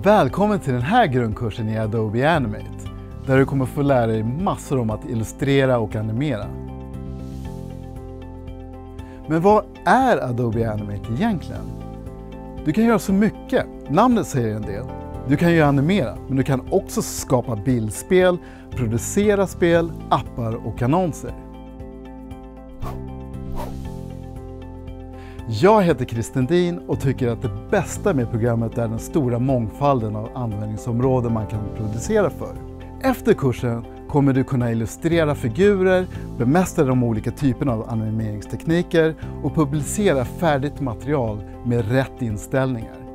Välkommen till den här grundkursen i Adobe Animate, där du kommer få lära dig massor om att illustrera och animera. Men vad är Adobe Animate egentligen? Du kan göra så mycket. Namnet säger en del. Du kan ju animera, men du kan också skapa bildspel, producera spel, appar och annonser. Jag heter Christian Din och tycker att det bästa med programmet är den stora mångfalden av användningsområden man kan producera för. Efter kursen kommer du kunna illustrera figurer, bemästra de olika typerna av animeringstekniker och publicera färdigt material med rätt inställningar.